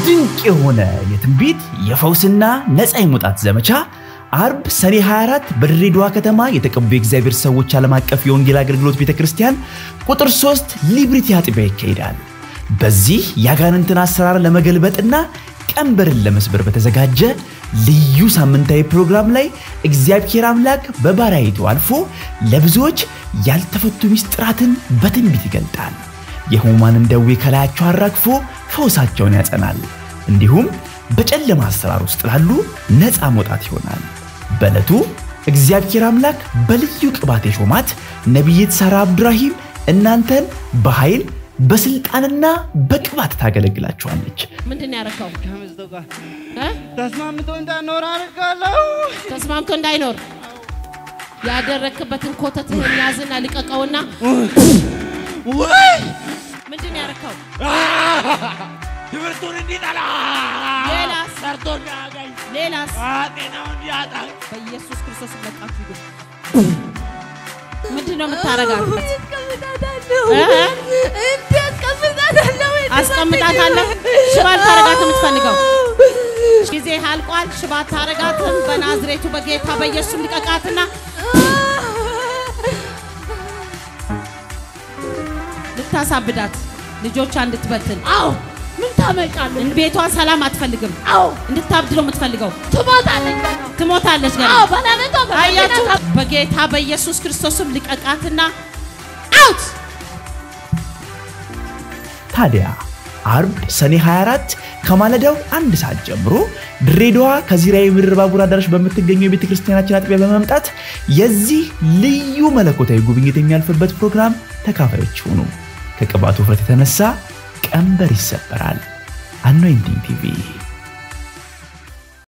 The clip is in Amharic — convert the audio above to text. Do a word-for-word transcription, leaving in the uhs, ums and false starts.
ድንቅ የሆነ የትንቢት የፈውስና ነፃ የመውጣት ዘመቻ አርብ ሰኔ ሃያ አራት በድሬዳዋ ከተማ የተቀቡ የእግዚአብሔር ሰዎች ዓለም አቀፍ የወንጌል አገልግሎት ቤተክርስቲያን ቁጥር ሶስት ሊብሪቲ አጥቢያ ይካሄዳል። በዚህ ያጋንንትን አሰራር ለመገልበጥና ቀንበርን ለመስበር በተዘጋጀ ልዩ ሳምንታዊ ፕሮግራም ላይ እግዚአብሔር አምላክ በባሪያይቱ አልፎ ለብዙዎች ያልተፈቱ ምስጢራትን በትንቢት ይገልጣል። የሕሙማንን ደዌ ከላያቸው አራግፎ ፈውሳቸውን ያጸናል። እንዲሁም በጨለማ አሰራር ውስጥ ላሉ ነፃ መውጣት ይሆናል። በዕለቱ እግዚአብሔር አምላክ በልዩ ቅባት የሾማት ነቢይት ሳራ አብዱራሂም እናንተን በኃይል በስልጣንና በቅባት ታገለግላችኋለች። ምንድነው ያረካው? እ ተስማምቶ እንዳይኖር አርጋለሁ። ተስማምቶ እንዳይኖር ያደረክበትን ኮተትህን ያዝና ልቀቀውና ወይ ምንድነው ያረካው? ትምህርቱን እንዲጠላ ሌላስ ሰርቶን ያገኝ ሌላስ ጤናውን ያጣ በኢየሱስ ክርስቶስ ለቃችሁ ይሁን። ምንድነው የምታረጋት? አስቀምጣታለሁ። ሽባል ታረጋት የምትፈልገው ጊዜ አልቋል። ሽባል ታረጋትን በናዝሬቱ በጌታ በኢየሱስ ልቀቃትና ልታሳብዳት ልጆቿ እንድትበትን። አው ምን ታመጫለሽ? ቤቷን ሰላም አትፈልግም። አው እንድታብድ ነው የምትፈልገው። ትሞታለች ትሞታለች ገና። አው ባለቤቷ አያችሁ በጌታ በኢየሱስ ክርስቶስም ልቀቃትና አውት። ታዲያ አርብ ሰኔ ሃያ አራት ከማለዳው አንድ ሰዓት ጀምሮ ድሬዳዋ ከዚራይ ምድር ባቡር አዳራሽ በምትገኘው የቤተክርስቲያናችን አጥቢያ በመምጣት የዚህ ልዩ መለኮታዊ ጉብኝት የሚያልፍበት ፕሮግራም ተካፋዮች ሆኑ። ከቅባቱ ፍረት የተነሳ ቀንበር ይሰበራል። አኖይንቲንግ ቲቪ